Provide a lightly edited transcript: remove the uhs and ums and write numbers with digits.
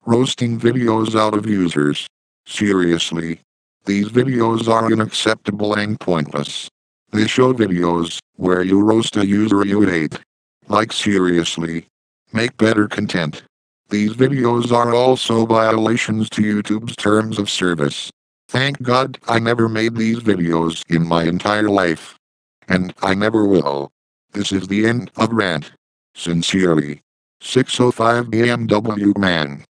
roasting videos out of users. Seriously. These videos are unacceptable and pointless. They show videos where you roast a user you hate. Like seriously. Make better content. These videos are also violations to YouTube's terms of service. Thank God I never made these videos in my entire life. And I never will. This is the end of rant. Sincerely. 605 BMW Man.